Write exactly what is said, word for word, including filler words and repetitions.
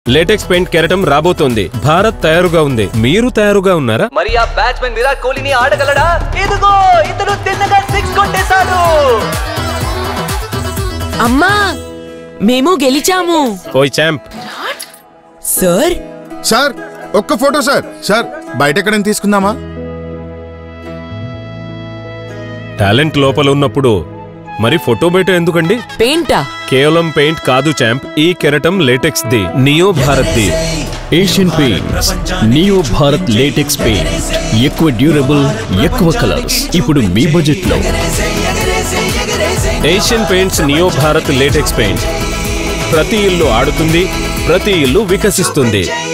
Latex paint కెరటం రాబోతోంది. భారత్ తయారుగా ఉంది. మీరు తయారుగా ఉన్నారా? మరి ఆ బ్యాట్స్మెన్ విరాట్ కోహ్లీని ఆడగలడా? ఇదిగో ఇతను తిన్నగా సిక్స్ కొట్టేశాడు. అమ్మా, మేము గెలిచాము. ఓయ్ ఛాంప్. సార్ సార్ ఒక్క ఫోటో సార్. సార్ బయట ఎక్కడైనా తీసుకుందామా? టాలెంట్ లోపల ఉన్నప్పుడు మరి ఫోటో బయట ఎందుకండి? పెయింటా? కేవలం పెయింట్ కాదు ఛాంప్, ఈ కెరటం లేటెక్స్ ది, నియో భారత్ ది. Asian Paints Neo Bharat latex paint. ఎక్కువ డ్యూరబుల్, ఎక్కువ కలర్స్. ఇప్పుడు మీ బడ్జెట్ లో. Asian Paints Neo Bharat latex paint. ప్రతి ఇల్లు ఆడుతుంది, ప్రతి ఇల్లు వికసిస్తుంది.